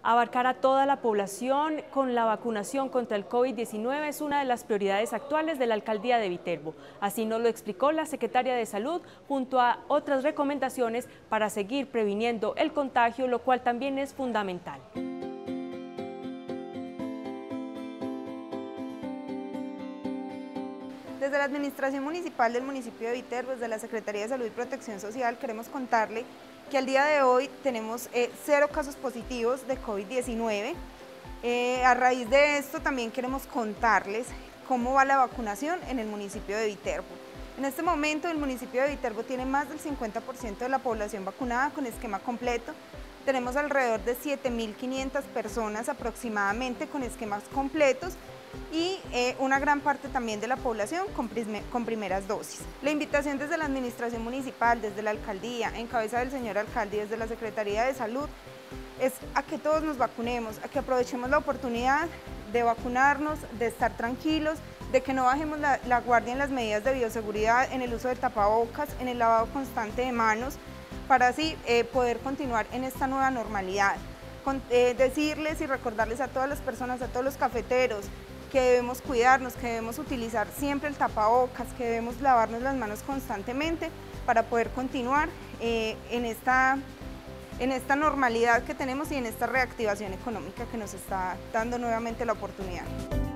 Abarcar a toda la población con la vacunación contra el COVID-19 es una de las prioridades actuales de la Alcaldía de Viterbo. Así nos lo explicó la Secretaria de Salud, junto a otras recomendaciones para seguir previniendo el contagio, lo cual también es fundamental. Desde la Administración Municipal del municipio de Viterbo, desde la Secretaría de Salud y Protección Social, queremos contarle que al día de hoy tenemos 0 casos positivos de COVID-19. A raíz de esto también queremos contarles cómo va la vacunación en el municipio de Viterbo. En este momento el municipio de Viterbo tiene más del 50% de la población vacunada con esquema completo. Tenemos alrededor de 7.500 personas aproximadamente con esquemas completos y una gran parte también de la población con primeras dosis. La invitación desde la Administración Municipal, desde la Alcaldía, en cabeza del señor alcalde y desde la Secretaría de Salud, es a que todos nos vacunemos, a que aprovechemos la oportunidad de vacunarnos, de estar tranquilos, de que no bajemos la guardia en las medidas de bioseguridad, en el uso de tapabocas, en el lavado constante de manos, para así poder continuar en esta nueva normalidad. Decirles y recordarles a todas las personas, a todos los cafeteros, que debemos cuidarnos, que debemos utilizar siempre el tapabocas, que debemos lavarnos las manos constantemente para poder continuar en esta normalidad que tenemos y en esta reactivación económica que nos está dando nuevamente la oportunidad.